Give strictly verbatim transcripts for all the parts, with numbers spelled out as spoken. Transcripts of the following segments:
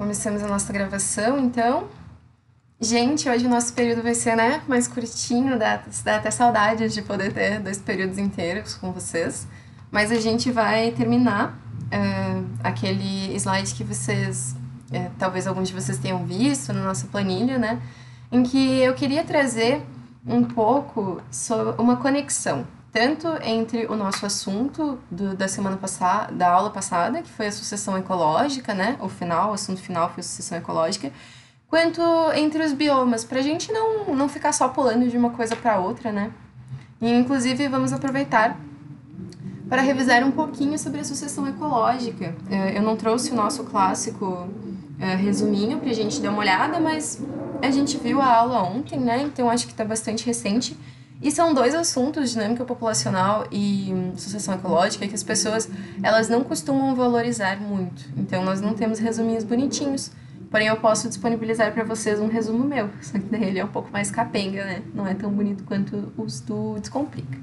Começamos a nossa gravação, então. Gente, hoje o nosso período vai ser, né, mais curtinho, dá, dá até saudades de poder ter dois períodos inteiros com vocês. Mas a gente vai terminar uh, aquele slide que vocês, uh, talvez alguns de vocês tenham visto na nossa planilha, né, em que eu queria trazer um pouco sobre uma conexão, tanto entre o nosso assunto do, da semana passada, da aula passada, que foi a sucessão ecológica, né, o final, o assunto final foi a sucessão ecológica, quanto entre os biomas, para a gente não, não ficar só pulando de uma coisa para outra, né? E, inclusive, vamos aproveitar para revisar um pouquinho sobre a sucessão ecológica. Eu não trouxe o nosso clássico resuminho para a gente dar uma olhada, mas a gente viu a aula ontem, né? Então, acho que está bastante recente. E são dois assuntos, dinâmica populacional e sucessão ecológica, que as pessoas elas não costumam valorizar muito. Então, nós não temos resuminhos bonitinhos. Porém, eu posso disponibilizar para vocês um resumo meu, só que daí ele é um pouco mais capenga, né? Não é tão bonito quanto os do Descomplica.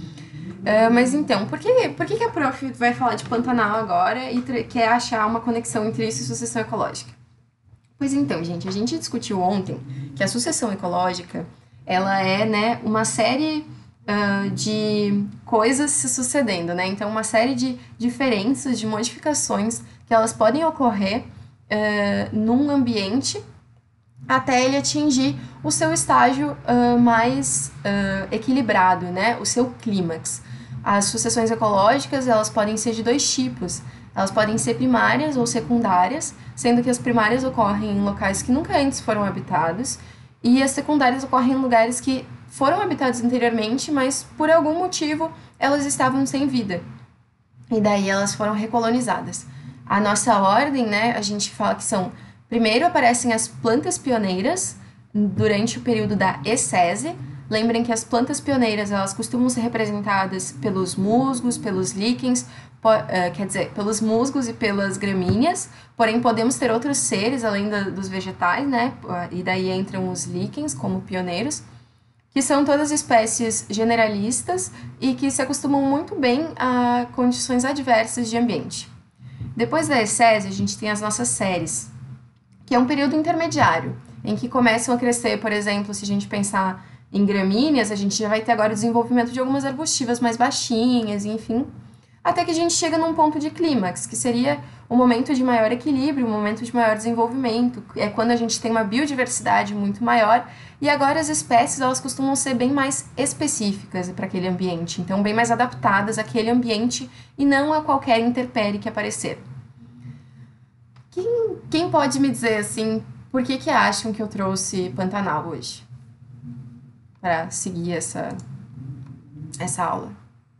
Uh, mas então, por que, por que, que a prof vai falar de Pantanal agora e quer achar uma conexão entre isso e sucessão ecológica? Pois então, gente, a gente discutiu ontem que a sucessão ecológica, ela é, né, uma série uh, de coisas se sucedendo, né? Então, uma série de diferenças, de modificações que elas podem ocorrer Uh, num ambiente até ele atingir o seu estágio uh, mais uh, equilibrado, né? O seu clímax. As sucessões ecológicas, elas podem ser de dois tipos. Elas podem ser primárias ou secundárias, sendo que as primárias ocorrem em locais que nunca antes foram habitados e as secundárias ocorrem em lugares que foram habitados anteriormente, mas por algum motivo elas estavam sem vida. E daí elas foram recolonizadas. A nossa ordem, né, a gente fala que são... Primeiro aparecem as plantas pioneiras durante o período da ecese. Lembrem que as plantas pioneiras, elas costumam ser representadas pelos musgos, pelos líquens, po, uh, quer dizer, pelos musgos e pelas gramíneas. Porém, podemos ter outros seres, além da, dos vegetais, né, e daí entram os líquens como pioneiros, que são todas espécies generalistas e que se acostumam muito bem a condições adversas de ambiente. Depois da ecese, a gente tem as nossas séries, que é um período intermediário, em que começam a crescer, por exemplo, se a gente pensar em gramíneas, a gente já vai ter agora o desenvolvimento de algumas arbustivas mais baixinhas, enfim, até que a gente chega num ponto de clímax, que seria um momento de maior equilíbrio, um momento de maior desenvolvimento, é quando a gente tem uma biodiversidade muito maior, e agora as espécies, elas costumam ser bem mais específicas para aquele ambiente, então bem mais adaptadas àquele ambiente e não a qualquer intempérie que aparecer. Quem, quem pode me dizer, assim, por que que acham que eu trouxe Pantanal hoje? Para seguir essa, essa aula.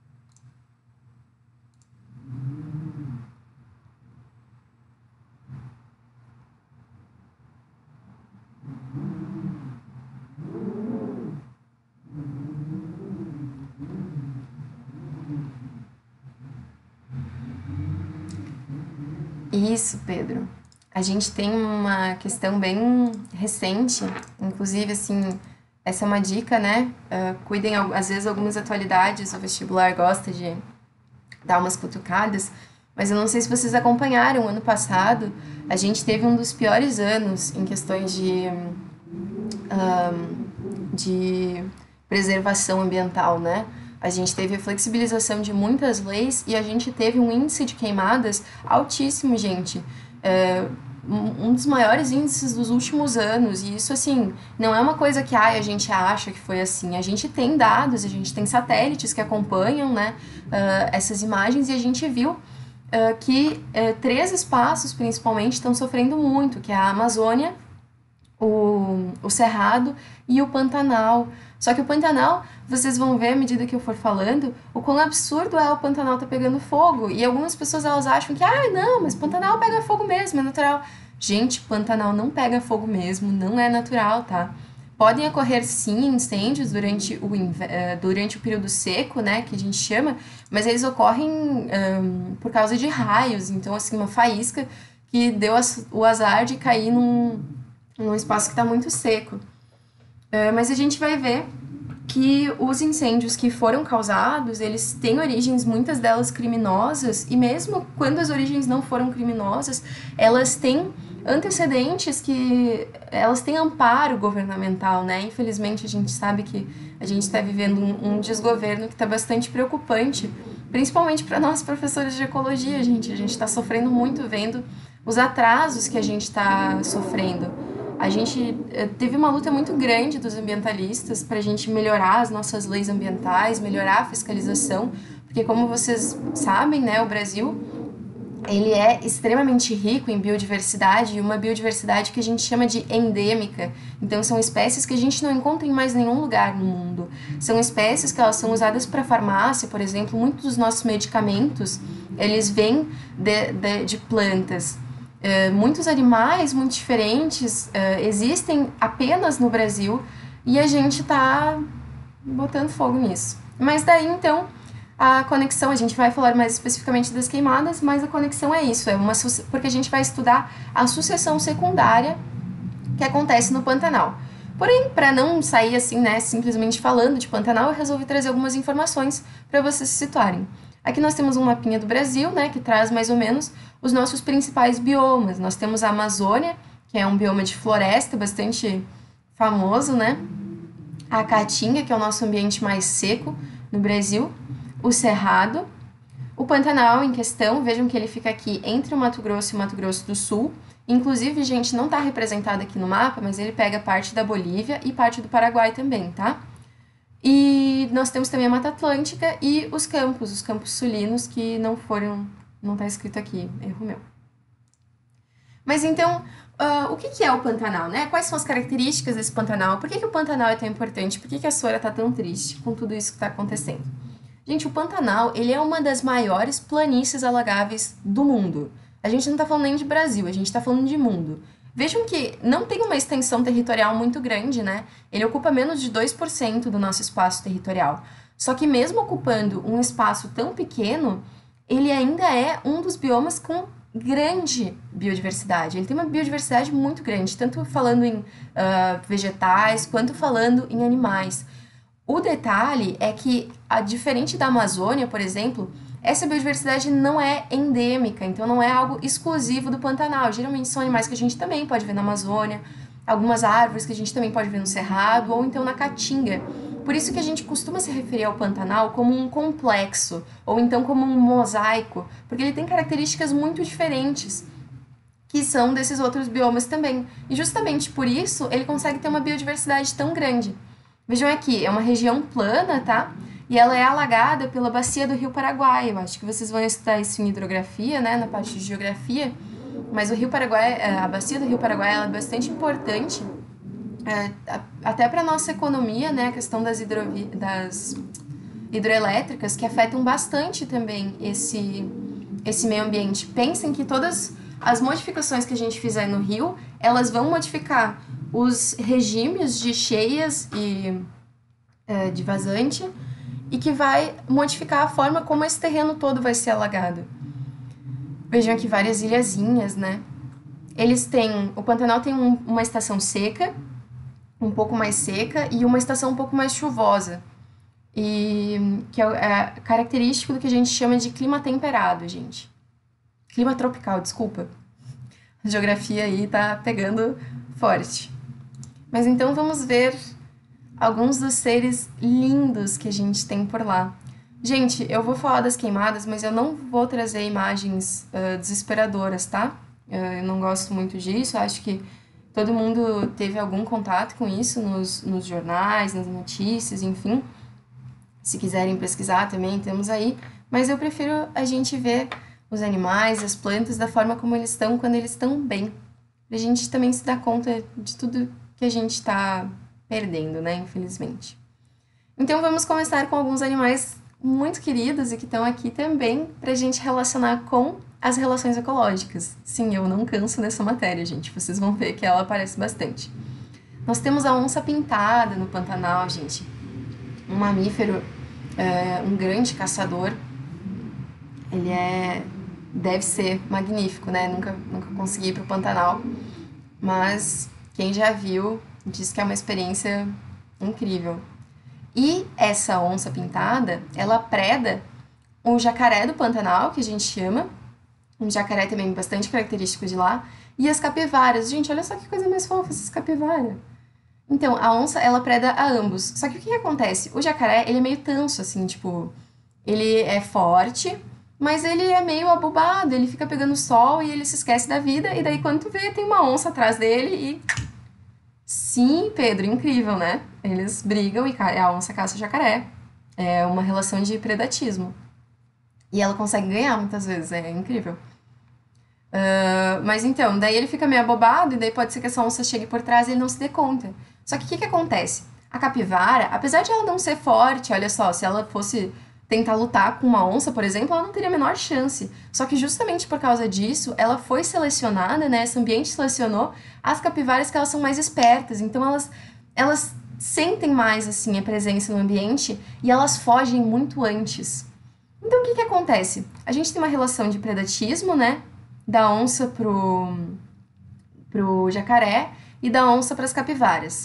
Isso, Pedro. A gente tem uma questão bem recente, inclusive, assim, essa é uma dica, né? Uh, cuidem, às vezes, algumas atualidades, o vestibular gosta de dar umas cutucadas, mas eu não sei se vocês acompanharam, ano passado, a gente teve um dos piores anos em questões de, um, de preservação ambiental, né? A gente teve a flexibilização de muitas leis e a gente teve um índice de queimadas altíssimo, gente. É, um dos maiores índices dos últimos anos. E isso, assim, não é uma coisa que ai, a gente acha que foi assim. A gente tem dados, a gente tem satélites que acompanham, né, uh, essas imagens e a gente viu uh, que uh, três espaços, principalmente, estão sofrendo muito, que é a Amazônia, o, o Cerrado e o Pantanal. Só que o Pantanal, vocês vão ver à medida que eu for falando, o quão absurdo é o Pantanal tá pegando fogo. E algumas pessoas, elas acham que, ah, não, mas Pantanal pega fogo mesmo, é natural. Gente, Pantanal não pega fogo mesmo, não é natural, tá? Podem ocorrer, sim, incêndios durante o, durante o período seco, né, que a gente chama, mas eles ocorrem um, por causa de raios. Então, assim, uma faísca que deu o azar de cair num, num espaço que está muito seco. Uh, mas a gente vai ver que os incêndios que foram causados, eles têm origens, muitas delas criminosas, e mesmo quando as origens não foram criminosas, elas têm antecedentes que elas têm amparo governamental, né? Infelizmente, a gente sabe que a gente está vivendo um, um desgoverno que está bastante preocupante, principalmente para nós professores de ecologia, gente. A gente está sofrendo muito vendo os atrasos que a gente está sofrendo. A gente eh, teve uma luta muito grande dos ambientalistas para a gente melhorar as nossas leis ambientais, melhorar a fiscalização, porque como vocês sabem, né, o Brasil ele é extremamente rico em biodiversidade, e uma biodiversidade que a gente chama de endêmica. Então são espécies que a gente não encontra em mais nenhum lugar no mundo. São espécies que elas são usadas para farmácia, por exemplo. Muitos dos nossos medicamentos, eles vêm de, de, de plantas. Uh, muitos animais muito diferentes uh, existem apenas no Brasil, e a gente está botando fogo nisso. Mas daí, então, a conexão, a gente vai falar mais especificamente das queimadas, mas a conexão é isso, é uma, porque a gente vai estudar a sucessão secundária que acontece no Pantanal. Porém, para não sair assim, né, simplesmente falando de Pantanal, eu resolvi trazer algumas informações para vocês se situarem. Aqui nós temos um mapinha do Brasil, né, que traz mais ou menos os nossos principais biomas. Nós temos a Amazônia, que é um bioma de floresta bastante famoso, né? A Caatinga, que é o nosso ambiente mais seco no Brasil. O Cerrado, o Pantanal em questão, vejam que ele fica aqui entre o Mato Grosso e o Mato Grosso do Sul. Inclusive, gente, não está representado aqui no mapa, mas ele pega parte da Bolívia e parte do Paraguai também, tá? E nós temos também a Mata Atlântica e os campos, os campos sulinos que não foram, não está escrito aqui, erro meu. Mas então, uh, o que, que é o Pantanal, né? Quais são as características desse Pantanal? Por que, que o Pantanal é tão importante? Por que, que a Sora está tão triste com tudo isso que está acontecendo? Gente, o Pantanal, ele é uma das maiores planícies alagáveis do mundo. A gente não está falando nem de Brasil, a gente está falando de mundo. Vejam que não tem uma extensão territorial muito grande, né? Ele ocupa menos de dois por cento do nosso espaço territorial. Só que mesmo ocupando um espaço tão pequeno, ele ainda é um dos biomas com grande biodiversidade. Ele tem uma biodiversidade muito grande, tanto falando em uh, vegetais, quanto falando em animais. O detalhe é que, a, diferente da Amazônia, por exemplo, essa biodiversidade não é endêmica, então não é algo exclusivo do Pantanal. Geralmente são animais que a gente também pode ver na Amazônia, algumas árvores que a gente também pode ver no Cerrado, ou então na Caatinga. Por isso que a gente costuma se referir ao Pantanal como um complexo, ou então como um mosaico, porque ele tem características muito diferentes, que são desses outros biomas também. E justamente por isso ele consegue ter uma biodiversidade tão grande. Vejam aqui, é uma região plana, tá? E ela é alagada pela bacia do Rio Paraguai. Eu acho que vocês vão estudar isso em hidrografia, né? Na parte de geografia. Mas o Rio Paraguai, a bacia do Rio Paraguai, ela é bastante importante, é, até para a nossa economia, né? A questão das, hidrovi das hidroelétricas, que afetam bastante também esse, esse meio ambiente. Pensem que todas as modificações que a gente fizer no rio, elas vão modificar os regimes de cheias e é, de vazante, e que vai modificar a forma como esse terreno todo vai ser alagado. Vejam aqui várias ilhazinhas, né? Eles têm, o Pantanal tem um, uma estação seca, um pouco mais seca, e uma estação um pouco mais chuvosa, e que é, é característico do que a gente chama de clima temperado, gente. Clima tropical, desculpa. A geografia aí tá pegando forte. Mas então vamos ver alguns dos seres lindos que a gente tem por lá. Gente, eu vou falar das queimadas, mas eu não vou trazer imagens uh, desesperadoras, tá? Uh, eu não gosto muito disso, acho que todo mundo teve algum contato com isso nos, nos jornais, nas notícias, enfim. Se quiserem pesquisar também, temos aí. Mas eu prefiro a gente ver os animais, as plantas, da forma como eles estão quando eles estão bem. Pra gente também se dar conta de tudo que a gente está perdendo, né, infelizmente. Então vamos começar com alguns animais muito queridos e que estão aqui também pra gente relacionar com as relações ecológicas. Sim, eu não canso dessa matéria, gente, vocês vão ver que ela aparece bastante. Nós temos a onça-pintada no Pantanal, gente, um mamífero, é, um grande caçador. Ele é, deve ser magnífico, né, nunca, nunca consegui ir pro Pantanal, mas quem já viu diz que é uma experiência incrível. E essa onça pintada, ela preda um jacaré do Pantanal, que a gente chama, um jacaré também bastante característico de lá, E as capivaras, gente, olha só que coisa mais fofa essas capivaras. Então, a onça, ela preda a ambos. Só que o que, que acontece? O jacaré, ele é meio tanso, assim, tipo... Ele é forte, mas ele é meio abobado, ele fica pegando sol e ele se esquece da vida, e daí quando tu vê, tem uma onça atrás dele e... Sim, Pedro, incrível, né? Eles brigam e ca- a onça caça o jacaré. É uma relação de predatismo. E ela consegue ganhar muitas vezes, é incrível. Ah, mas então, daí ele fica meio abobado, e daí pode ser que essa onça chegue por trás e ele não se dê conta. Só que o que que acontece? A capivara, apesar de ela não ser forte, olha só, se ela fosse tentar lutar com uma onça, por exemplo, ela não teria a menor chance. Só que justamente por causa disso, ela foi selecionada, né? Esse ambiente selecionou as capivaras que elas são mais espertas. Então elas, elas sentem mais assim a presença no ambiente e elas fogem muito antes. Então, o que que acontece? A gente tem uma relação de predatismo, né? Da onça pro, pro jacaré e da onça para as capivaras.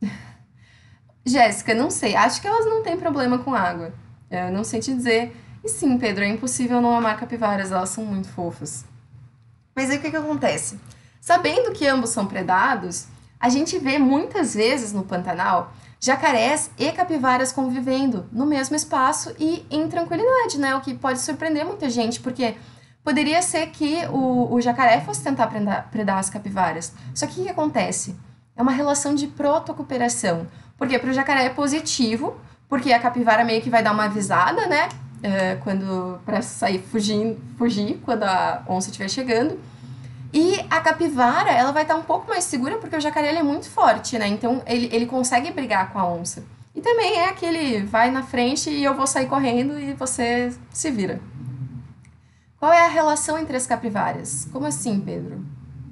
Jéssica, não sei. Acho que elas não têm problema com água. Eu não sei te dizer. E sim, Pedro, é impossível não amar capivaras. Elas são muito fofas. Mas aí o que que acontece? Sabendo que ambos são predados, a gente vê muitas vezes no Pantanal jacarés e capivaras convivendo no mesmo espaço e em tranquilidade, né? O que pode surpreender muita gente, porque poderia ser que o, o jacaré fosse tentar prenda- predar as capivaras. Só que o que que acontece? É uma relação de protocooperação. Porque para o jacaré é positivo, porque a capivara meio que vai dar uma avisada, né? É, quando para sair fugindo, fugir quando a onça estiver chegando. E a capivara, ela vai estar um pouco mais segura porque o jacaré ele é muito forte, né? Então ele, ele consegue brigar com a onça. E também é aquele vai na frente e eu vou sair correndo e você se vira. Qual é a relação entre as capivaras? Como assim, Pedro?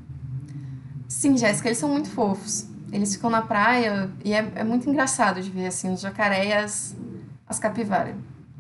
Sim, Jéssica, eles são muito fofos. Eles ficam na praia e é, é muito engraçado de ver assim os jacaré e as, as capivaras.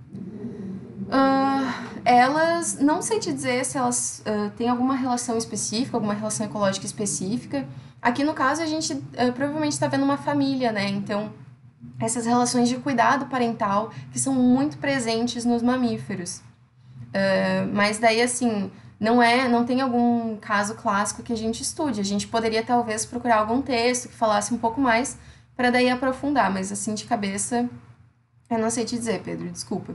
Ah, elas, não sei te dizer se elas ah, têm alguma relação específica, alguma relação ecológica específica. Aqui no caso a gente ah, provavelmente está vendo uma família, né? Então, essas relações de cuidado parental que são muito presentes nos mamíferos. Ah, mas daí, assim, não é, não tem algum caso clássico que a gente estude. A gente poderia talvez procurar algum texto que falasse um pouco mais para daí aprofundar, mas assim de cabeça eu não sei te dizer, Pedro, desculpa.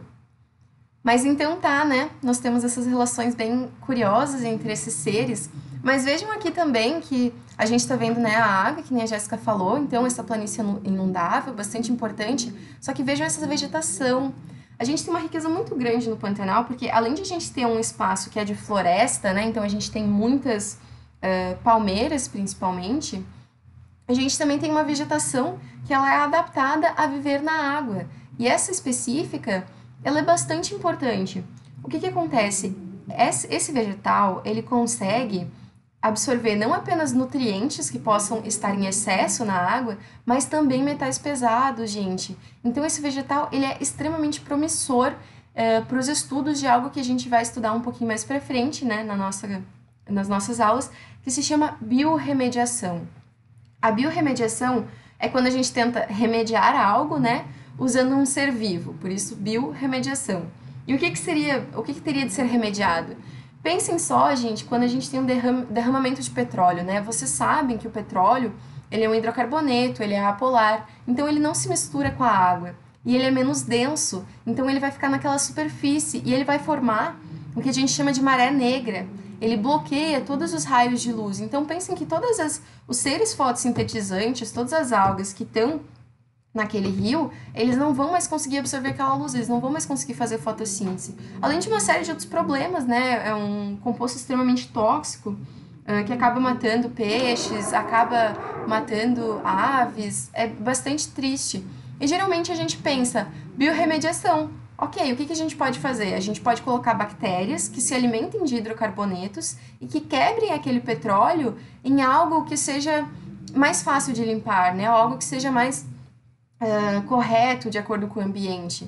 Mas então tá, né? Nós temos essas relações bem curiosas entre esses seres. Mas vejam aqui também que a gente está vendo, né, a água, que nem a Jéssica falou, então essa planície inundável, bastante importante. Só que vejam essa vegetação. A gente tem uma riqueza muito grande no Pantanal, porque além de a gente ter um espaço que é de floresta, né? Então a gente tem muitas eh, palmeiras, principalmente. A gente também tem uma vegetação que ela é adaptada a viver na água. E essa específica, ela é bastante importante. O que que acontece? Esse esse vegetal, ele consegue absorver não apenas nutrientes que possam estar em excesso na água, mas também metais pesados, gente. Então esse vegetal, ele é extremamente promissor para os estudos de algo que a gente vai estudar um pouquinho mais para frente, né, na nossa, nas nossas aulas, que se chama biorremediação. A biorremediação é quando a gente tenta remediar algo, né, usando um ser vivo, por isso biorremediação. E o que que seria, o que que teria de ser remediado? Pensem só, gente, quando a gente tem um derram- derramamento de petróleo, né? Vocês sabem que o petróleo, ele é um hidrocarboneto, ele é apolar, então ele não se mistura com a água. E ele é menos denso, então ele vai ficar naquela superfície e ele vai formar o que a gente chama de maré negra. Ele bloqueia todos os raios de luz. Então pensem que todos os seres fotossintetizantes, todas as algas que estão naquele rio, eles não vão mais conseguir absorver aquela luz, eles não vão mais conseguir fazer fotossíntese. Além de uma série de outros problemas, né? É um composto extremamente tóxico, ah, que acaba matando peixes, acaba matando aves, é bastante triste. E geralmente a gente pensa, biorremediação. Ok, o que que a gente pode fazer? A gente pode colocar bactérias que se alimentem de hidrocarbonetos e que quebrem aquele petróleo em algo que seja mais fácil de limpar, né? Algo que seja mais ah, correto de acordo com o ambiente.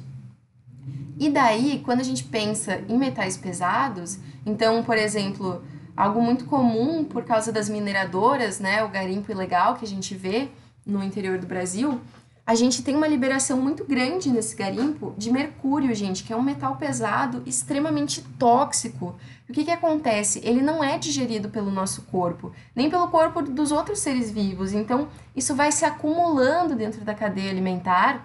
E daí, quando a gente pensa em metais pesados, então, por exemplo, algo muito comum por causa das mineradoras, né, o garimpo ilegal que a gente vê no interior do Brasil, a gente tem uma liberação muito grande nesse garimpo de mercúrio, gente, que é um metal pesado extremamente tóxico. O que que acontece? Ele não é digerido pelo nosso corpo, nem pelo corpo dos outros seres vivos. Então, isso vai se acumulando dentro da cadeia alimentar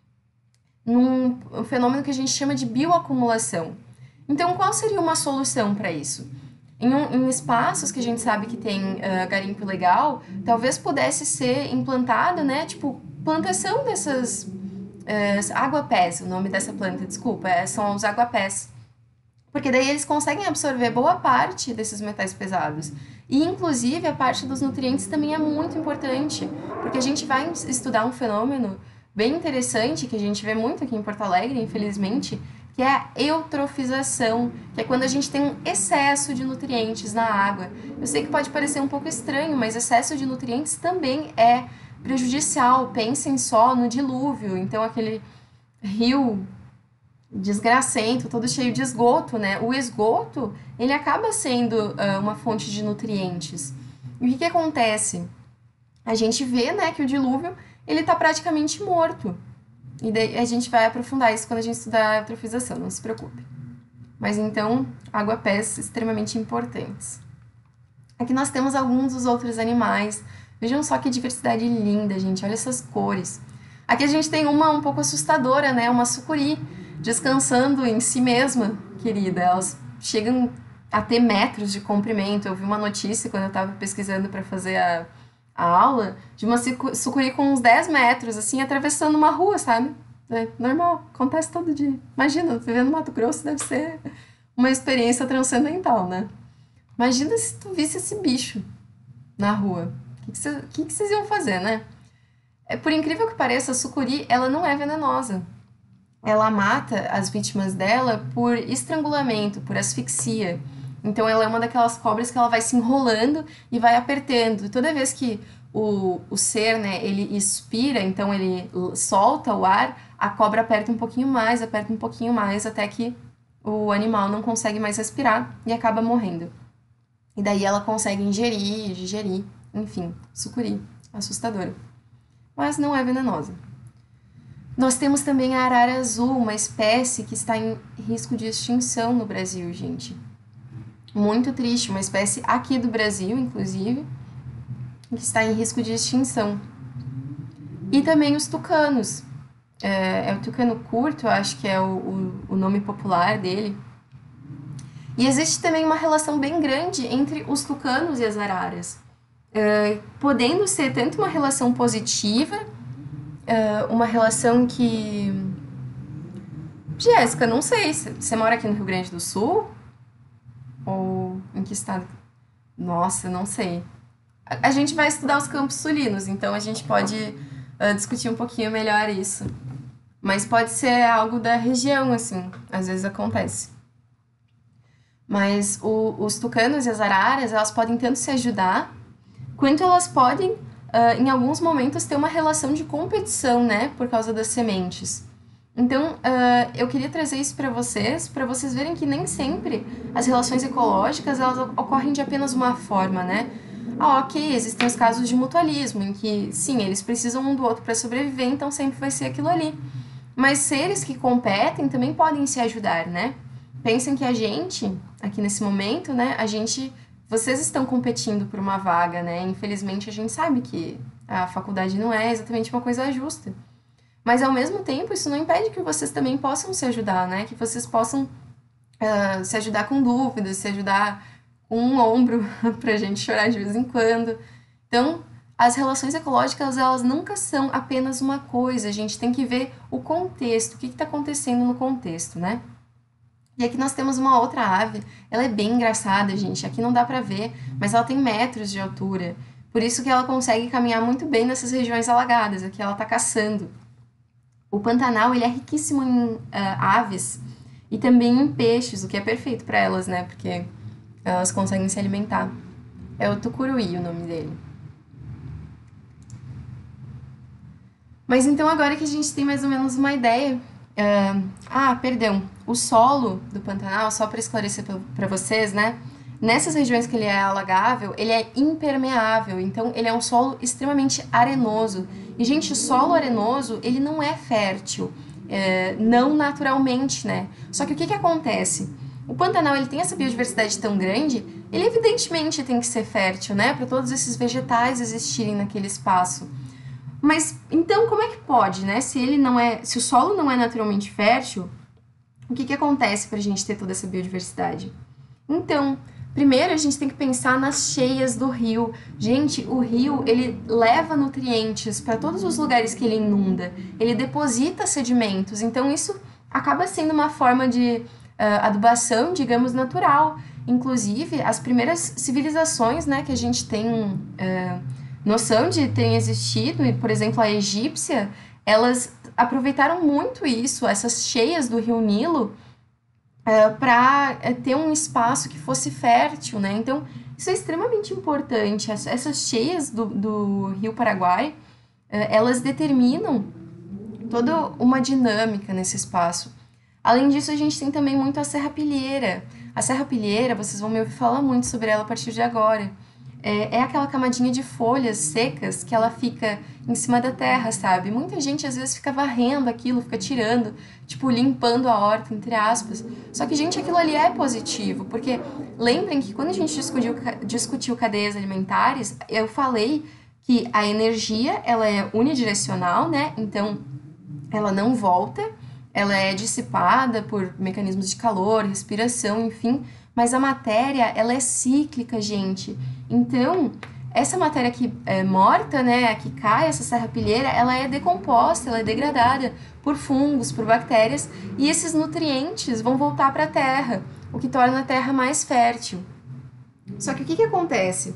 num fenômeno que a gente chama de bioacumulação. Então, qual seria uma solução para isso? Em, um, em espaços que a gente sabe que tem uh, garimpo legal, talvez pudesse ser implantado, né, tipo, plantação dessas uh, aguapés, o nome dessa planta, desculpa, é, são os aguapés. Porque daí eles conseguem absorver boa parte desses metais pesados. E, inclusive, a parte dos nutrientes também é muito importante, porque a gente vai estudar um fenômeno bem interessante, que a gente vê muito aqui em Porto Alegre, infelizmente, que é a eutrofização, que é quando a gente tem um excesso de nutrientes na água. Eu sei que pode parecer um pouco estranho, mas excesso de nutrientes também é prejudicial. Pensem só no dilúvio, então aquele rio desgracento, todo cheio de esgoto, né? O esgoto, ele acaba sendo uh, uma fonte de nutrientes. E o que que acontece? A gente vê, né, que o dilúvio, ele tá praticamente morto. E daí a gente vai aprofundar isso quando a gente estudar a eutrofização, não se preocupe. Mas então, aguapés extremamente importantes. Aqui nós temos alguns dos outros animais. Vejam só que diversidade linda, gente. Olha essas cores. Aqui a gente tem uma um pouco assustadora, né? Uma sucuri descansando em si mesma, querida. Elas chegam a ter metros de comprimento. Eu vi uma notícia quando eu estava pesquisando para fazer a, a aula de uma sucuri com uns dez metros, assim, atravessando uma rua, sabe? É normal, acontece todo dia. Imagina, vivendo no Mato Grosso deve ser uma experiência transcendental, né? Imagina se tu visse esse bicho na rua. O que, que, que, que vocês iam fazer, né? É, por incrível que pareça, a sucuri, ela não é venenosa. Ela mata as vítimas dela por estrangulamento, por asfixia. Então, ela é uma daquelas cobras que ela vai se enrolando e vai apertando. Toda vez que o, o ser, né, ele expira, então ele solta o ar, a cobra aperta um pouquinho mais, aperta um pouquinho mais, até que o animal não consegue mais respirar e acaba morrendo. E daí ela consegue ingerir, digerir, enfim, sucuri, assustadora. Mas não é venenosa. Nós temos também a arara azul, uma espécie que está em risco de extinção no Brasil, gente. Muito triste, uma espécie aqui do Brasil, inclusive, que está em risco de extinção. E também os tucanos. É, é o tucano curto, eu acho que é o, o, o nome popular dele. E existe também uma relação bem grande entre os tucanos e as araras, uh, podendo ser tanto uma relação positiva, uh, uma relação que... Jéssica, não sei, você mora aqui no Rio Grande do Sul? Ou em que estado? Nossa, não sei. A, a gente vai estudar os campos sulinos, então a gente pode uh, discutir um pouquinho melhor isso. Mas pode ser algo da região, assim, às vezes acontece. Mas o, os tucanos e as araras, elas podem tanto se ajudar, quanto elas podem, uh, em alguns momentos, ter uma relação de competição, né? Por causa das sementes. Então, uh, eu queria trazer isso para vocês, para vocês verem que nem sempre as relações ecológicas, elas ocorrem de apenas uma forma, né? Ah, ok, existem os casos de mutualismo, em que, sim, eles precisam um do outro para sobreviver, então sempre vai ser aquilo ali. Mas seres que competem também podem se ajudar, né? Pensem que a gente, aqui nesse momento, né, a gente, vocês estão competindo por uma vaga, né, infelizmente a gente sabe que a faculdade não é exatamente uma coisa justa, mas ao mesmo tempo isso não impede que vocês também possam se ajudar, né, que vocês possam uh, se ajudar com dúvidas, se ajudar com um ombro pra gente chorar de vez em quando. Então, as relações ecológicas, elas nunca são apenas uma coisa, a gente tem que ver o contexto, o que está acontecendo no contexto, né? E aqui nós temos uma outra ave, ela é bem engraçada, gente, aqui não dá pra ver, mas ela tem metros de altura, por isso que ela consegue caminhar muito bem nessas regiões alagadas, aqui ela tá caçando. O Pantanal, ele é riquíssimo em uh, aves e também em peixes, o que é perfeito para elas, né, porque elas conseguem se alimentar. É o tucuruí o nome dele. Mas então agora que a gente tem mais ou menos uma ideia... Uh, ah, perdão, o solo do Pantanal, só para esclarecer para vocês, né? nessas regiões que ele é alagável, ele é impermeável, então ele é um solo extremamente arenoso. E, gente, solo arenoso, ele não é fértil, é, não naturalmente, né? Só que o que que acontece? O Pantanal, ele tem essa biodiversidade tão grande, ele evidentemente tem que ser fértil, né? Para todos esses vegetais existirem naquele espaço. Mas, então, como é que pode, né? Se ele não é, se o solo não é naturalmente fértil, o que que acontece para a gente ter toda essa biodiversidade? Então, primeiro a gente tem que pensar nas cheias do rio. Gente, o rio, ele leva nutrientes para todos os lugares que ele inunda. Ele deposita sedimentos. Então, isso acaba sendo uma forma de uh, adubação, digamos, natural. Inclusive, as primeiras civilizações, né, que a gente tem uh, noção de terem existido, por exemplo, a egípcia, elas aproveitaram muito isso, essas cheias do rio Nilo, Uh, para uh, ter um espaço que fosse fértil, né? Então, isso é extremamente importante. As, essas cheias do, do Rio Paraguai, uh, elas determinam toda uma dinâmica nesse espaço. Além disso, a gente tem também muito a serrapilheira. A serrapilheira, vocês vão me ouvir falar muito sobre ela a partir de agora. É, é aquela camadinha de folhas secas que ela fica em cima da terra, sabe? Muita gente às vezes fica varrendo aquilo, fica tirando, tipo, limpando a horta, entre aspas. Só que, gente, aquilo ali é positivo, porque lembrem que quando a gente discutiu, discutiu cadeias alimentares, eu falei que a energia, ela é unidirecional, né? Então, ela não volta, ela é dissipada por mecanismos de calor, respiração, enfim, mas a matéria, ela é cíclica, gente. Então, essa matéria que é morta, né, que cai, essa serrapilheira, ela é decomposta, ela é degradada por fungos, por bactérias, e esses nutrientes vão voltar para a terra, o que torna a terra mais fértil. Só que o que que acontece?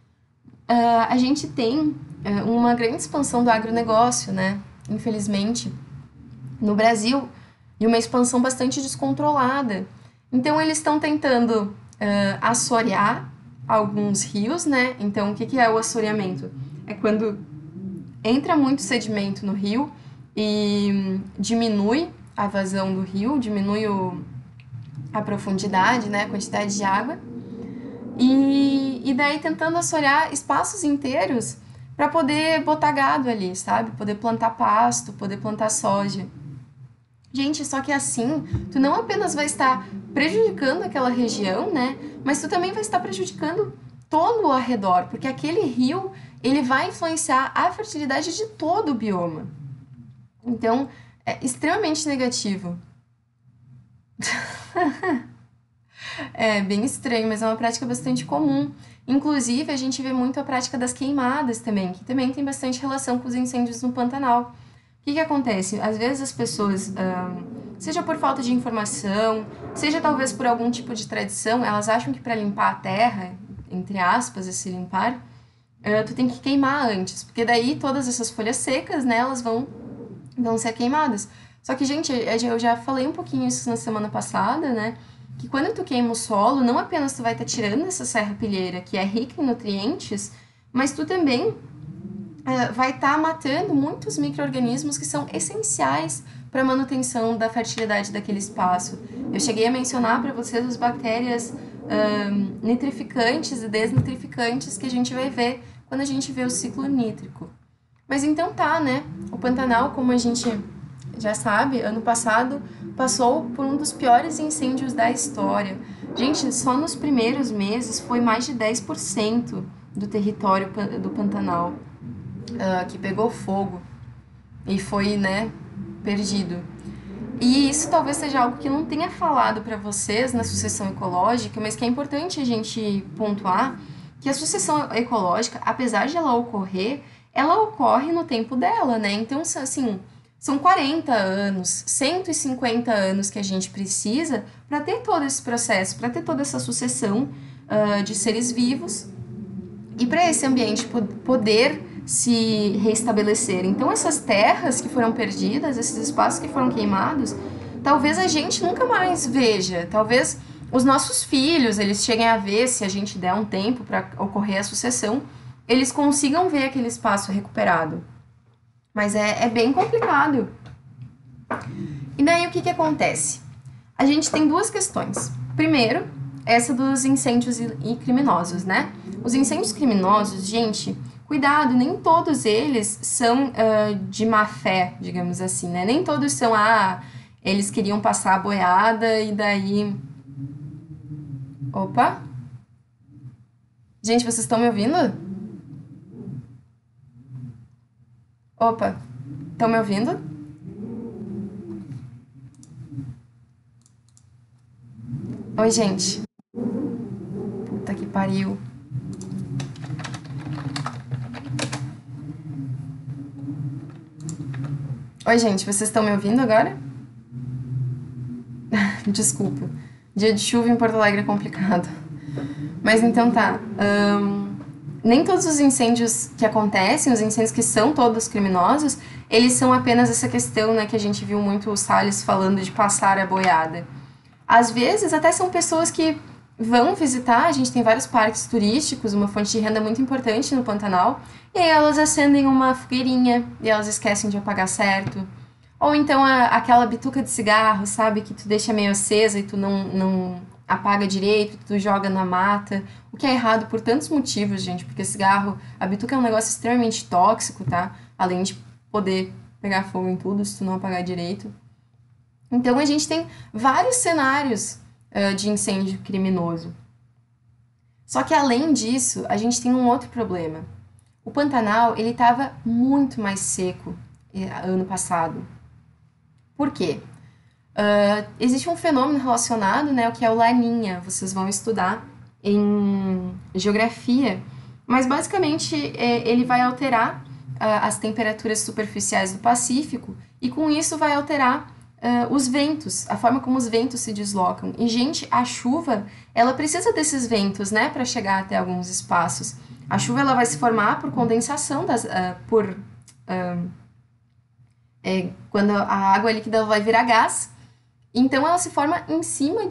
Uh, a gente tem uh, uma grande expansão do agronegócio, né, infelizmente, no Brasil, e uma expansão bastante descontrolada. Então, eles estão tentando uh, assorear alguns rios, né? Então, o que que é o assoreamento? É quando entra muito sedimento no rio e diminui a vazão do rio, diminui o, a profundidade, né? A quantidade de água. E, e daí tentando assorear espaços inteiros para poder botar gado ali, sabe? Poder plantar pasto, poder plantar soja. Gente, só que assim, tu não apenas vai estar prejudicando aquela região, né? Mas tu também vai estar prejudicando todo o arredor, porque aquele rio, ele vai influenciar a fertilidade de todo o bioma. Então, é extremamente negativo. É bem estranho, mas é uma prática bastante comum. Inclusive, a gente vê muito a prática das queimadas também, que também tem bastante relação com os incêndios no Pantanal. O que que acontece? Às vezes as pessoas, uh, seja por falta de informação, seja talvez por algum tipo de tradição, elas acham que para limpar a terra, entre aspas, esse limpar, uh, tu tem que queimar antes, porque daí todas essas folhas secas, né, elas vão, vão ser queimadas. Só que, gente, eu já falei um pouquinho isso na semana passada, né, que quando tu queima o solo, não apenas tu vai estar tirando essa serrapilheira, que é rica em nutrientes, mas tu também Uh, vai estar tá matando muitos micro-organismos que são essenciais para a manutenção da fertilidade daquele espaço. Eu cheguei a mencionar para vocês as bactérias uh, nitrificantes e desnitrificantes que a gente vai ver quando a gente vê o ciclo nítrico. Mas então tá, né? O Pantanal, como a gente já sabe, ano passado passou por um dos piores incêndios da história. Gente, só nos primeiros meses foi mais de dez por cento do território do Pantanal Uh, que pegou fogo e foi, né, perdido. E isso talvez seja algo que não tenha falado para vocês na sucessão ecológica, mas que é importante a gente pontuar que a sucessão ecológica, apesar de ela ocorrer, ela ocorre no tempo dela, né? Então, assim, são quarenta anos, cento e cinquenta anos que a gente precisa para ter todo esse processo, para ter toda essa sucessão uh, de seres vivos e para esse ambiente poder se reestabelecer. Então, essas terras que foram perdidas, esses espaços que foram queimados, talvez a gente nunca mais veja. Talvez os nossos filhos, eles cheguem a ver, se a gente der um tempo para ocorrer a sucessão, eles consigam ver aquele espaço recuperado. Mas é, é bem complicado. E daí, o que que acontece? A gente tem duas questões. Primeiro, essa dos incêndios e, e criminosos, né? Os incêndios criminosos, gente, cuidado, nem todos eles são uh, de má fé, digamos assim, né? Nem todos são, ah, eles queriam passar a boiada e daí... Opa! Gente, vocês estão me ouvindo? Opa, estão me ouvindo? Oi, gente. Puta que pariu. Oi, gente, vocês estão me ouvindo agora? Desculpa. Dia de chuva em Porto Alegre é complicado. Mas então tá. ahn, nem todos os incêndios que acontecem, os incêndios que são todos criminosos, eles são apenas essa questão, né, que a gente viu muito o Salles falando de passar a boiada. Às vezes, até são pessoas que vão visitar, a gente tem vários parques turísticos, uma fonte de renda muito importante no Pantanal, e aí elas acendem uma fogueirinha e elas esquecem de apagar certo. Ou então a- aquela bituca de cigarro, sabe, que tu deixa meio acesa e tu não, não apaga direito, tu joga na mata, o que é errado por tantos motivos, gente, porque cigarro, a bituca é um negócio extremamente tóxico, tá? Além de poder pegar fogo em tudo se tu não apagar direito. Então a gente tem vários cenários ah, de incêndio criminoso. Só que além disso, a gente tem um outro problema. O Pantanal, ele estava muito mais seco eh, ano passado. Por quê? Ah, existe um fenômeno relacionado, né, o que é o Laninha, vocês vão estudar em geografia, mas basicamente eh, ele vai alterar ah, as temperaturas superficiais do Pacífico e com isso vai alterar ah, os ventos, a forma como os ventos se deslocam. E, gente, a chuva, ela precisa desses ventos, né, para chegar até alguns espaços. A chuva ela vai se formar por condensação, das, ah, por é, quando a água líquida ela vai virar gás. Então ela se forma em cima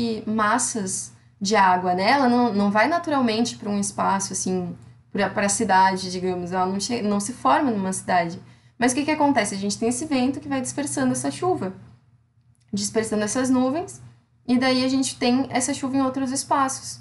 de massas de água, né? Ela não, não vai naturalmente para um espaço assim, para a cidade, digamos. Ela não, che- não se forma numa cidade. Mas o que que acontece? A gente tem esse vento que vai dispersando essa chuva, dispersando essas nuvens, e daí a gente tem essa chuva em outros espaços.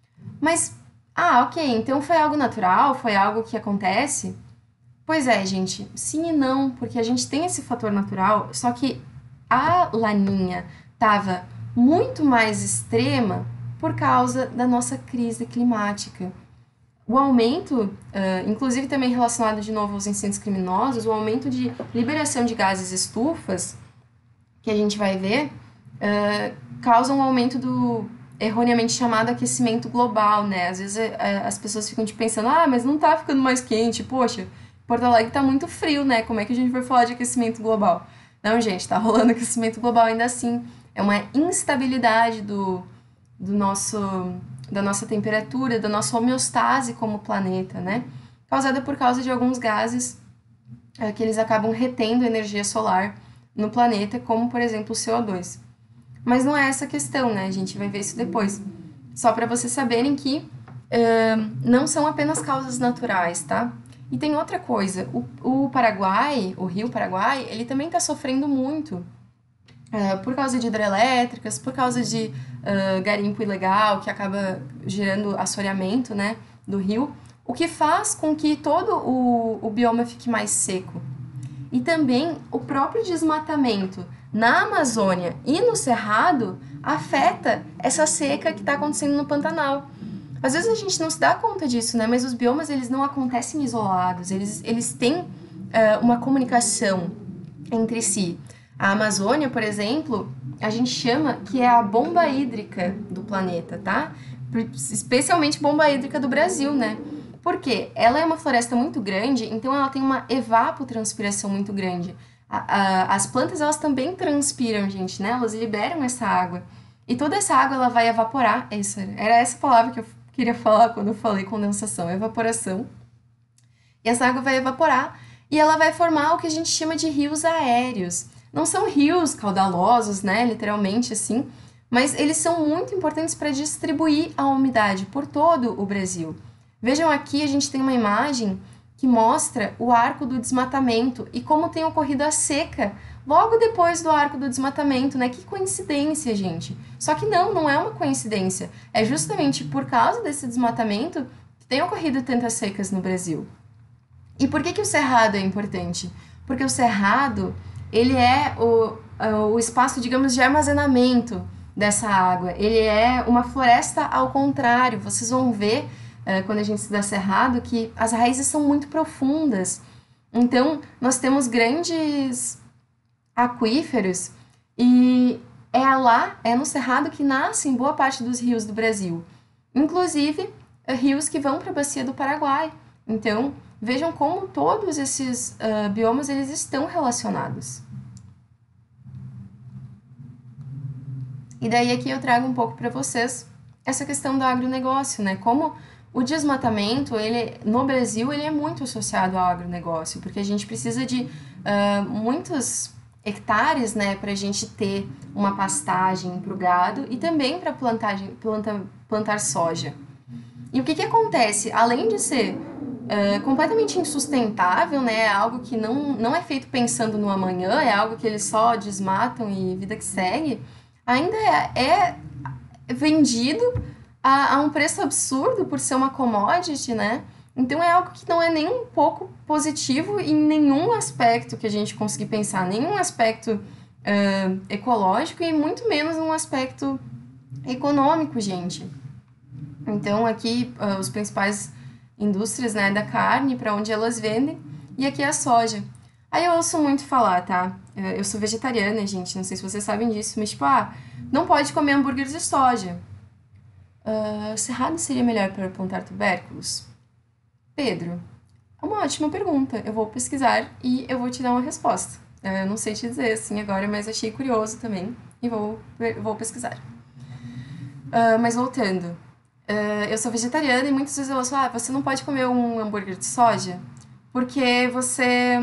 Mas, ah, ok, então foi algo natural, foi algo que acontece? Pois é, gente, sim e não, porque a gente tem esse fator natural, só que a laninha estava muito mais extrema por causa da nossa crise climática. O aumento, ah, inclusive também relacionado de novo aos incêndios criminosos, o aumento de liberação de gases estufas, que a gente vai ver, ah, causa um aumento do erroneamente chamado aquecimento global, né? Às vezes eh, as pessoas ficam tipo, pensando, ah, mas não tá ficando mais quente, poxa, Porto Alegre tá muito frio, né? Como é que a gente vai falar de aquecimento global? Não, gente, tá rolando aquecimento global ainda assim. É uma instabilidade do, do nosso, da nossa temperatura, da nossa homeostase como planeta, né? Causada por causa de alguns gases eh, que eles acabam retendo energia solar no planeta, como por exemplo o C O dois. Mas não é essa a questão, né? A gente vai ver isso depois. Só para vocês saberem que eh, não são apenas causas naturais, tá? E tem outra coisa, o, o Paraguai, o Rio Paraguai, ele também está sofrendo muito eh, por causa de hidrelétricas, por causa de eh, garimpo ilegal, que acaba gerando assoreamento, né, do rio, o que faz com que todo o, o bioma fique mais seco. E também o próprio desmatamento na Amazônia e no Cerrado afeta essa seca que está acontecendo no Pantanal. Às vezes a gente não se dá conta disso, né? Mas os biomas eles não acontecem isolados, eles, eles têm eh, uma comunicação entre si. A Amazônia, por exemplo, a gente chama que é a bomba hídrica do planeta, tá? Especialmente bomba hídrica do Brasil, né? Por quê? Ela é uma floresta muito grande, então ela tem uma evapotranspiração muito grande. A- a- as plantas, elas também transpiram, gente, né? Elas liberam essa água. E toda essa água, ela vai evaporar. Essa, era essa palavra que eu queria falar quando eu falei condensação, evaporação. E essa água vai evaporar e ela vai formar o que a gente chama de rios aéreos. Não são rios caudalosos, né, literalmente assim, mas eles são muito importantes para distribuir a umidade por todo o Brasil. Vejam aqui, a gente tem uma imagem que mostra o arco do desmatamento e como tem ocorrido a seca logo depois do arco do desmatamento, né? Que coincidência, gente. Só que não, não é uma coincidência. É justamente por causa desse desmatamento que tem ocorrido tantas secas no Brasil. E por que que o cerrado é importante? Porque o cerrado, ele é o, o espaço, digamos, de armazenamento dessa água. Ele é uma floresta ao contrário. Vocês vão ver, uh, quando a gente estuda cerrado, que as raízes são muito profundas. Então, nós temos grandes aquíferos e é lá, é no cerrado que nascem boa parte dos rios do Brasil. Inclusive, uh, rios que vão para a bacia do Paraguai. Então, vejam como todos esses uh, biomas eles estão relacionados. E daí aqui eu trago um pouco para vocês essa questão do agronegócio, né? Como o desmatamento, ele, no Brasil, ele é muito associado ao agronegócio, porque a gente precisa de uh, muitos hectares, né, para a gente ter uma pastagem para o gado e também para plantar, plantar soja. E o que que acontece? Além de ser uh, completamente insustentável, né, é algo que não, não é feito pensando no amanhã, é algo que eles só desmatam e vida que segue, ainda é, é vendido a, a um preço absurdo por ser uma commodity, né? Então é algo que não é nem um pouco positivo em nenhum aspecto que a gente conseguir pensar, nenhum aspecto uh, ecológico e muito menos um aspecto econômico, gente. Então aqui uh, os principais indústrias, né, da carne, para onde elas vendem, e aqui é a soja. Aí eu ouço muito falar, tá? Eu sou vegetariana, gente, não sei se vocês sabem disso, mas tipo, ah, não pode comer hambúrguer de soja. Uh, cerrado seria melhor para plantar tubérculos? Pedro, é uma ótima pergunta. Eu vou pesquisar e eu vou te dar uma resposta. Eu não sei te dizer assim agora, mas achei curioso também e vou, vou pesquisar. Uh, mas voltando, uh, eu sou vegetariana e muitas vezes eu ouço, ah, você não pode comer um hambúrguer de soja porque você...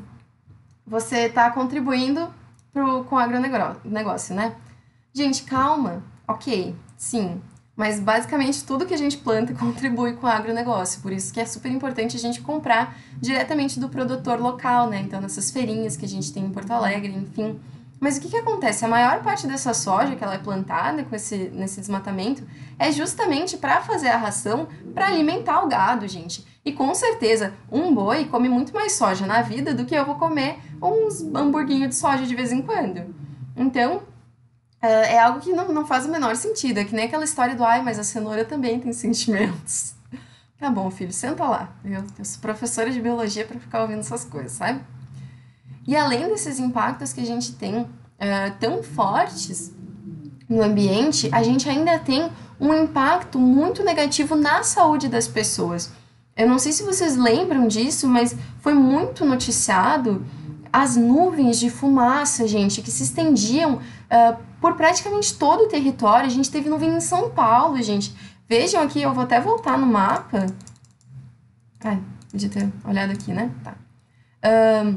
você está contribuindo pro, com o agronegócio, né? Gente, calma, ok, sim, mas basicamente tudo que a gente planta contribui com o agronegócio, por isso que é super importante a gente comprar diretamente do produtor local, né? Então, nessas feirinhas que a gente tem em Porto Alegre, enfim. Mas o que que acontece? A maior parte dessa soja que ela é plantada com esse, nesse desmatamento é justamente para fazer a ração para alimentar o gado, gente. E com certeza, um boi come muito mais soja na vida do que eu vou comer uns hamburguinhos de soja de vez em quando. Então, é algo que não, não faz o menor sentido. É que nem aquela história do, ai, mas a cenoura também tem sentimentos. Tá bom, filho, senta lá. Eu, eu sou professora de biologia para ficar ouvindo essas coisas, sabe? E além desses impactos que a gente tem uh, tão fortes no ambiente, a gente ainda tem um impacto muito negativo na saúde das pessoas. Eu não sei se vocês lembram disso, mas foi muito noticiado as nuvens de fumaça, gente, que se estendiam uh, por praticamente todo o território. A gente teve nuvem em São Paulo, gente. Vejam aqui, eu vou até voltar no mapa. Ai, podia ter olhado aqui, né? Tá. Um,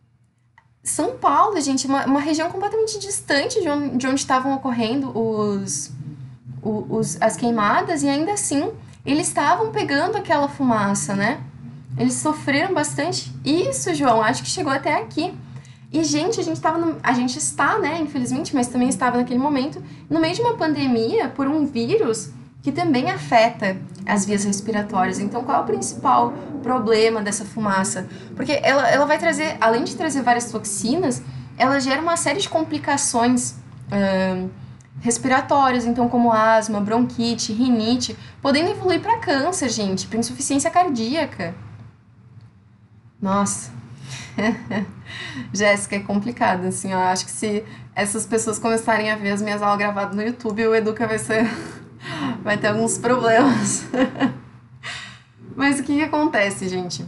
São Paulo, gente, uma, uma região completamente distante de onde, de onde estavam ocorrendo os, os, as queimadas, e ainda assim eles estavam pegando aquela fumaça, né? Eles sofreram bastante. Isso, João, acho que chegou até aqui. E, gente, a gente, tava no, a gente está, né, infelizmente, mas também estava naquele momento, no meio de uma pandemia por um vírus que também afeta as vias respiratórias. Então, qual é o principal problema dessa fumaça? Porque ela, ela vai trazer, além de trazer várias toxinas, ela gera uma série de complicações uh, respiratórias, então como asma, bronquite, rinite, podendo evoluir para câncer, gente, para insuficiência cardíaca. Nossa, Jéssica, é complicado, assim, eu acho que se essas pessoas começarem a ver as minhas aulas gravadas no YouTube, o Educa vai ser... vai ter alguns problemas. Mas o que que acontece, gente?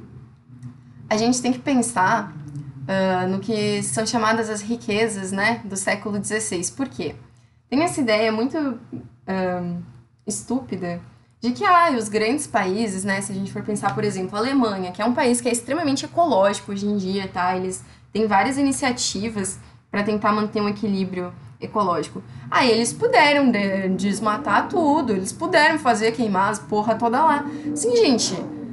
A gente tem que pensar uh, no que são chamadas as riquezas, né, do século dezesseis. Por quê? Tem essa ideia muito uh, estúpida de que ah, os grandes países, né, se a gente for pensar, por exemplo, a Alemanha, que é um país que é extremamente ecológico hoje em dia, tá? Eles têm várias iniciativas para tentar manter um equilíbrio ecológico. Aí eles puderam de- desmatar tudo, eles puderam fazer queimar as porra toda lá. Sim, gente,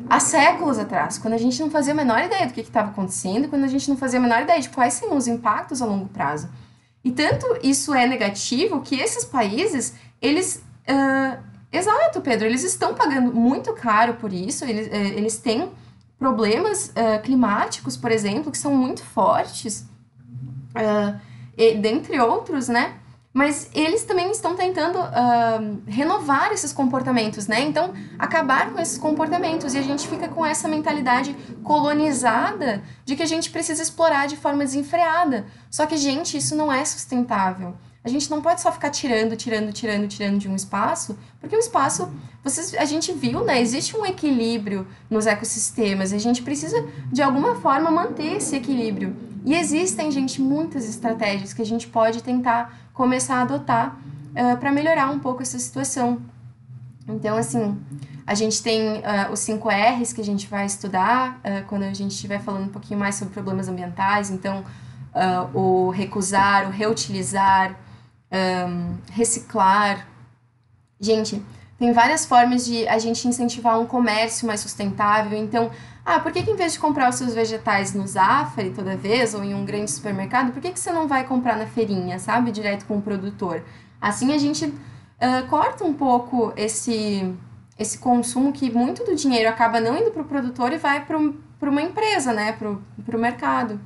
há séculos atrás, quando a gente não fazia a menor ideia do que estava acontecendo, quando a gente não fazia a menor ideia de quais seriam os impactos a longo prazo. E tanto isso é negativo que esses países, eles... Uh, exato, Pedro, eles estão pagando muito caro por isso, eles, uh, eles têm problemas uh, climáticos, por exemplo, que são muito fortes, uh, e, dentre outros, né? Mas eles também estão tentando uh, renovar esses comportamentos, né? Então, acabar com esses comportamentos. E a gente fica com essa mentalidade colonizada de que a gente precisa explorar de forma desenfreada. Só que, gente, isso não é sustentável. A gente não pode só ficar tirando, tirando, tirando, tirando de um espaço, porque o espaço, vocês, a gente viu, né? Existe um equilíbrio nos ecossistemas e a gente precisa, de alguma forma, manter esse equilíbrio. E existem, gente, muitas estratégias que a gente pode tentar começar a adotar uh, para melhorar um pouco essa situação. Então, assim, a gente tem uh, os cinco R's que a gente vai estudar uh, quando a gente estiver falando um pouquinho mais sobre problemas ambientais. Então, uh, o recusar, o reutilizar, um, reciclar. Gente, tem várias formas de a gente incentivar um comércio mais sustentável. Então, ah, por que, que em vez de comprar os seus vegetais no Zafari toda vez, ou em um grande supermercado, por que, que você não vai comprar na feirinha, sabe? Direto com o produtor. Assim a gente uh, corta um pouco esse, esse consumo que muito do dinheiro acaba não indo para o produtor e vai para uma empresa, né? Para o mercado.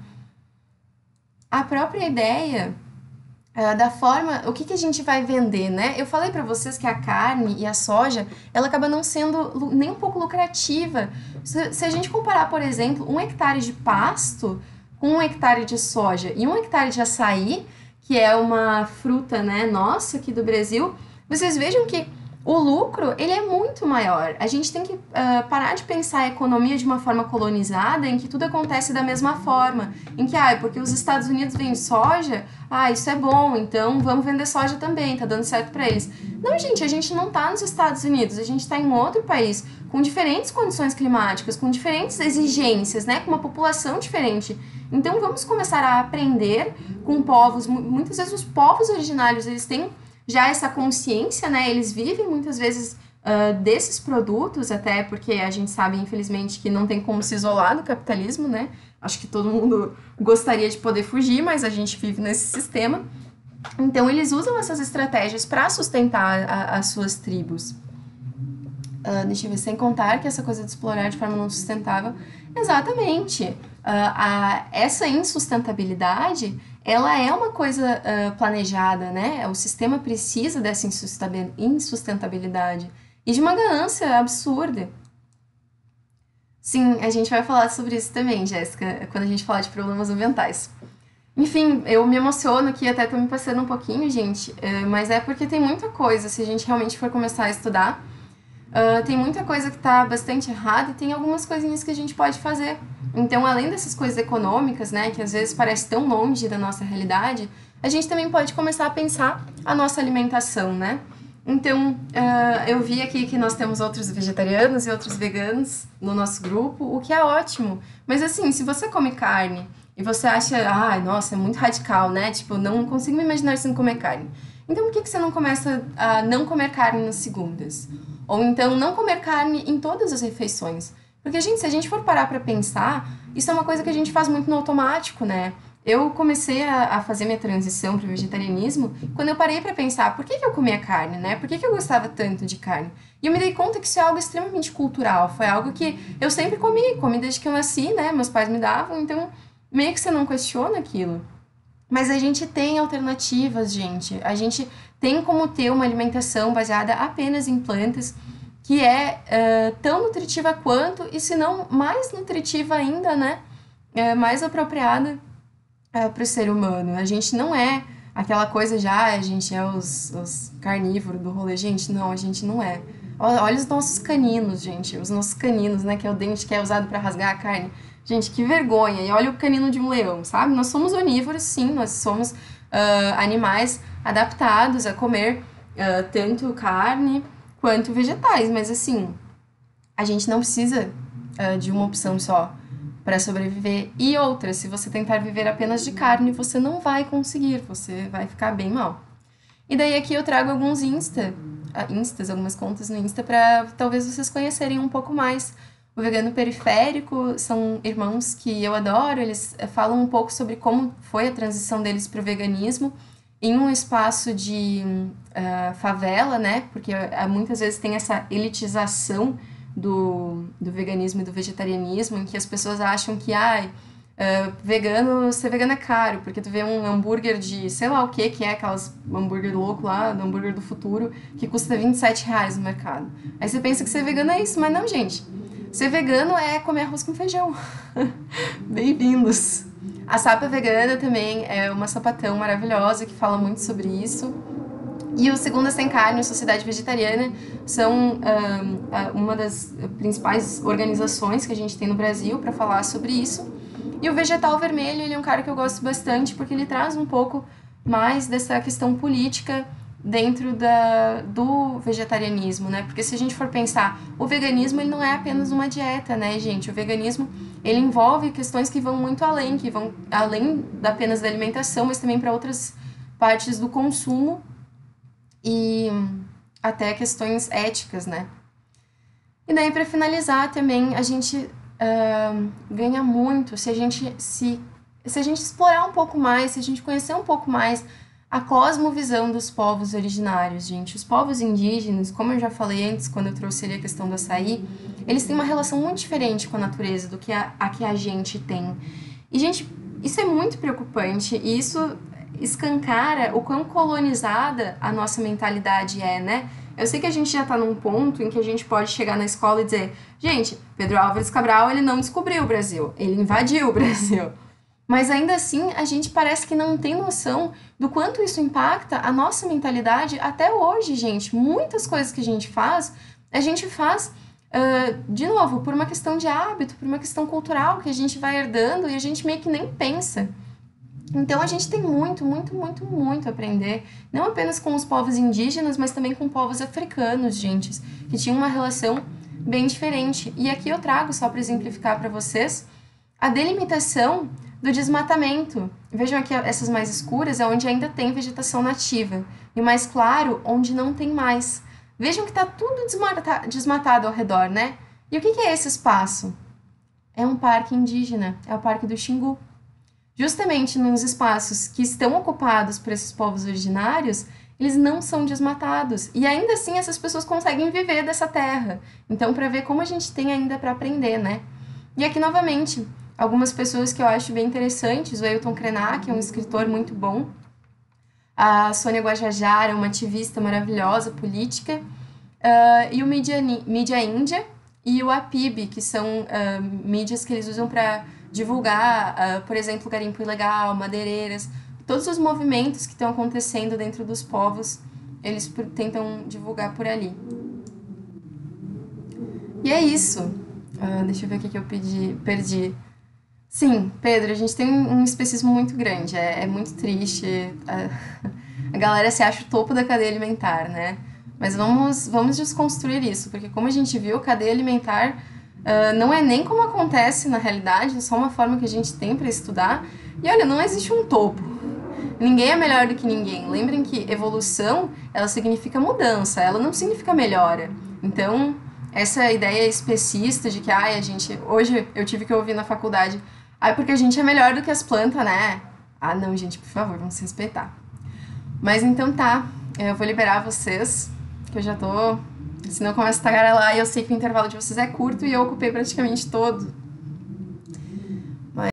A própria ideia uh, da forma... O que, que a gente vai vender, né? Eu falei para vocês que a carne e a soja, ela acaba não sendo nem um pouco lucrativa. Se, se a gente comparar, por exemplo, um hectare de pasto com um hectare de soja e um hectare de açaí, que é uma fruta, né, nossa aqui do Brasil, vocês vejam que o lucro, ele é muito maior. A gente tem que uh, parar de pensar a economia de uma forma colonizada, em que tudo acontece da mesma forma. Em que, ah, porque os Estados Unidos vendem soja, ah, isso é bom, então vamos vender soja também, tá dando certo para eles. Não, gente, a gente não tá nos Estados Unidos, a gente tá em outro país, com diferentes condições climáticas, com diferentes exigências, né, com uma população diferente. Então vamos começar a aprender com povos, muitas vezes os povos originários, eles têm já essa consciência, né, eles vivem muitas vezes uh, desses produtos, até porque a gente sabe, infelizmente, que não tem como se isolar do capitalismo, né, acho que todo mundo gostaria de poder fugir, mas a gente vive nesse sistema, então eles usam essas estratégias para sustentar a, as suas tribos. Uh, deixa eu ver, sem contar que essa coisa de explorar de forma não sustentável, exatamente, uh, a, essa insustentabilidade, ela é uma coisa uh, planejada, né? O sistema precisa dessa insustentabilidade e de uma ganância absurda. Sim, a gente vai falar sobre isso também, Jéssica, quando a gente falar de problemas ambientais. Enfim, eu me emociono aqui, até tô me passando um pouquinho, gente, uh, mas é porque tem muita coisa, se a gente realmente for começar a estudar, uh, tem muita coisa que tá bastante errada e tem algumas coisinhas que a gente pode fazer. Então, além dessas coisas econômicas, né, que às vezes parece tão longe da nossa realidade, a gente também pode começar a pensar a nossa alimentação, né? Então, uh, eu vi aqui que nós temos outros vegetarianos e outros veganos no nosso grupo, o que é ótimo. Mas assim, se você come carne e você acha, ai, nossa, é muito radical, né? Tipo, não consigo me imaginar sem comer carne. Então, por que que você não começa a não comer carne nas segundas? Ou então, não comer carne em todas as refeições? Porque, gente, se a gente for parar pra pensar, isso é uma coisa que a gente faz muito no automático, né? Eu comecei a, a fazer minha transição pro vegetarianismo quando eu parei pra pensar por que que eu comia carne, né? Por que que eu gostava tanto de carne? E eu me dei conta que isso é algo extremamente cultural, foi algo que eu sempre comi, comi desde que eu nasci, né? Meus pais me davam, então meio que você não questiona aquilo. Mas a gente tem alternativas, gente. A gente tem como ter uma alimentação baseada apenas em plantas, que é uh, tão nutritiva quanto, e se não mais nutritiva ainda, né? É mais apropriada uh, para o ser humano. A gente não é aquela coisa já, a gente é os, os carnívoros do rolê. Gente, não, a gente não é. Olha, olha os nossos caninos, gente. Os nossos caninos, né? Que é o dente que é usado para rasgar a carne. Gente, que vergonha. E olha o canino de um leão, sabe? Nós somos onívoros, sim. Nós somos uh, animais adaptados a comer uh, tanto carne quanto vegetais, mas assim, a gente não precisa uh, de uma opção só para sobreviver. E outra, se você tentar viver apenas de carne, você não vai conseguir, você vai ficar bem mal. E daí aqui eu trago alguns Insta, uh, Instas, algumas contas no Insta, para talvez vocês conhecerem um pouco mais O Vegano Periférico são irmãos que eu adoro, eles eh, falam um pouco sobre como foi a transição deles para o veganismo em um espaço de uh, favela, né? Porque uh, muitas vezes tem essa elitização do, do veganismo e do vegetarianismo, em que as pessoas acham que, ai, uh, vegano, ser vegano é caro, porque tu vê um hambúrguer de sei lá o que, que é aquelas hambúrguer louco lá, do hambúrguer do futuro, que custa vinte e sete reais no mercado. Aí você pensa que ser vegano é isso, mas não, gente. Ser vegano é comer arroz com feijão. Bem-vindos! A Sapa Vegana também é uma sapatão maravilhosa que fala muito sobre isso. E o Segunda Sem Carne, a Sociedade Vegetariana, são um, uma das principais organizações que a gente tem no Brasil para falar sobre isso. E o Vegetal Vermelho, ele é um cara que eu gosto bastante porque ele traz um pouco mais dessa questão política dentro da, do vegetarianismo, né? Porque se a gente for pensar, o veganismo ele não é apenas uma dieta, né, gente? O veganismo ele envolve questões que vão muito além, que vão além da apenas da alimentação, mas também para outras partes do consumo e até questões éticas, né? E daí, para finalizar, também a gente uh, ganha muito se a gente se, se a gente explorar um pouco mais, se a gente conhecer um pouco mais a cosmovisão dos povos originários, gente. Os povos indígenas, como eu já falei antes, quando eu trouxe ali a questão do açaí, eles têm uma relação muito diferente com a natureza do que a, a que a gente tem. E, gente, isso é muito preocupante e isso escancara o quão colonizada a nossa mentalidade é, né? Eu sei que a gente já tá num ponto em que a gente pode chegar na escola e dizer, gente, Pedro Álvares Cabral, ele não descobriu o Brasil, ele invadiu o Brasil. Mas ainda assim, a gente parece que não tem noção do quanto isso impacta a nossa mentalidade até hoje, gente. Muitas coisas que a gente faz, a gente faz, uh, de novo, por uma questão de hábito, por uma questão cultural que a gente vai herdando e a gente meio que nem pensa. Então, a gente tem muito, muito, muito, muito a aprender, não apenas com os povos indígenas, mas também com povos africanos, gente, que tinham uma relação bem diferente. E aqui eu trago, só para exemplificar para vocês, a delimitação do desmatamento. Vejam aqui essas mais escuras, é onde ainda tem vegetação nativa. E o mais claro, onde não tem mais. Vejam que está tudo desmata- desmatado ao redor, né? E o que, que é esse espaço? É um parque indígena, é o Parque do Xingu. Justamente nos espaços que estão ocupados por esses povos originários, eles não são desmatados. E ainda assim essas pessoas conseguem viver dessa terra. Então, para ver como a gente tem ainda para aprender, né? E aqui, novamente, algumas pessoas que eu acho bem interessantes, o Ailton Krenak, que é um escritor muito bom, a Sônia Guajajara, uma ativista maravilhosa, política, uh, e o Mídia, Mídia Índia e o A P I B, que são uh, mídias que eles usam para divulgar, uh, por exemplo, garimpo ilegal, madeireiras, todos os movimentos que estão acontecendo dentro dos povos, eles por, tentam divulgar por ali. E é isso. Uh, deixa eu ver o que, que eu pedi, perdi. Sim, Pedro, a gente tem um especismo muito grande, é, é muito triste, a, a galera se acha o topo da cadeia alimentar, né? Mas vamos, vamos desconstruir isso, porque como a gente viu, cadeia alimentar uh, não é nem como acontece na realidade, é só uma forma que a gente tem para estudar. E olha, não existe um topo. Ninguém é melhor do que ninguém. Lembrem que evolução, ela significa mudança, ela não significa melhora. Então, essa ideia especista de que, ai, a gente... Hoje eu tive que ouvir na faculdade, ai, porque a gente é melhor do que as plantas, né? Ah, não, gente, por favor, vamos se respeitar. Mas então tá, eu vou liberar vocês, que eu já tô... Senão eu começo a tagarelar e eu sei que o intervalo de vocês é curto e eu ocupei praticamente todo